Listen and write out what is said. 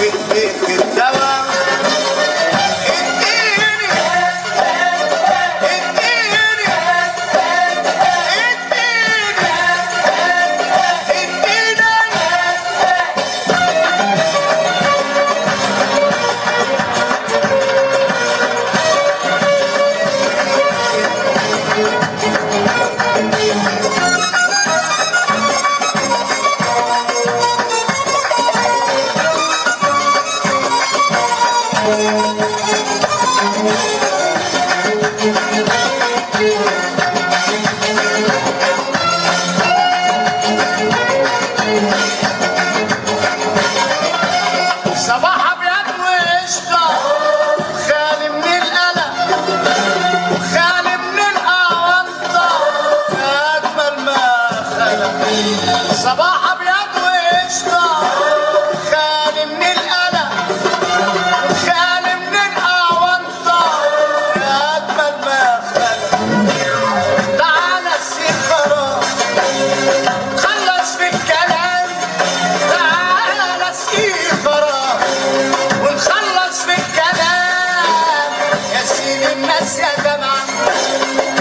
في ايديك الدواء. صباح ابيض وقشطه خالي من القلق وخالي من الاونطه اجمل ما خلق. صباح ابيض وقشطه خالي من القلق وخالي من الاونطه اجمل ما خلق. تعالى سيب خلاص خلص في الكلام. تعالى سيب خلاص ونخلص في الكلام يا سيدي الناس يا جماعه.